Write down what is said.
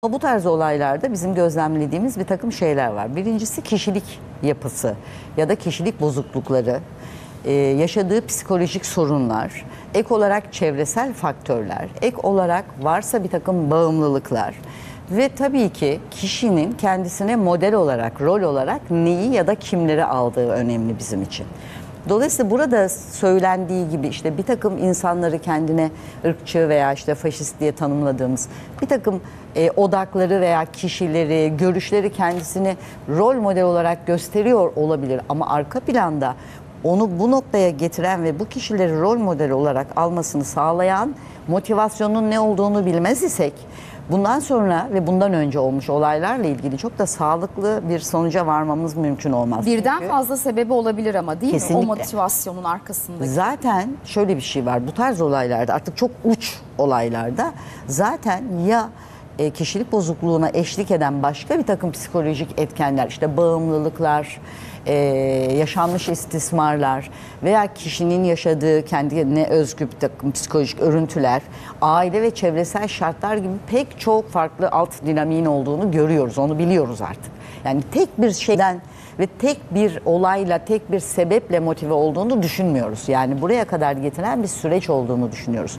Bu tarz olaylarda bizim gözlemlediğimiz bir takım şeyler var. Birincisi kişilik yapısı ya da kişilik bozuklukları, yaşadığı psikolojik sorunlar, ek olarak çevresel faktörler, ek olarak varsa bir takım bağımlılıklar ve tabii ki kişinin kendisine model olarak, rol olarak neyi ya da kimleri aldığı önemli bizim için. Dolayısıyla burada söylendiği gibi işte bir takım insanları kendine ırkçı veya işte faşist diye tanımladığımız bir takım odakları veya kişileri, görüşleri kendisini rol model olarak gösteriyor olabilir. Ama arka planda onu bu noktaya getiren ve bu kişileri rol model olarak almasını sağlayan motivasyonun ne olduğunu bilmez isek, bundan sonra ve bundan önce olmuş olaylarla ilgili çok da sağlıklı bir sonuca varmamız mümkün olmaz. Birden Çünkü fazla sebebi olabilir ama değil mi? Kesinlikle. O motivasyonun arkasında. zaten şöyle bir şey var. Bu tarz olaylarda, artık çok uç olaylarda zaten ya kişilik bozukluğuna eşlik eden başka bir takım psikolojik etkenler, işte bağımlılıklar, yaşanmış istismarlar veya kişinin yaşadığı kendine özgü bir takım psikolojik örüntüler, aile ve çevresel şartlar gibi pek çok farklı alt dinamiğin olduğunu görüyoruz. Onu biliyoruz artık. Yani tek bir şeyden ve tek bir olayla, tek bir sebeple motive olduğunu düşünmüyoruz. Yani buraya kadar getiren bir süreç olduğunu düşünüyoruz.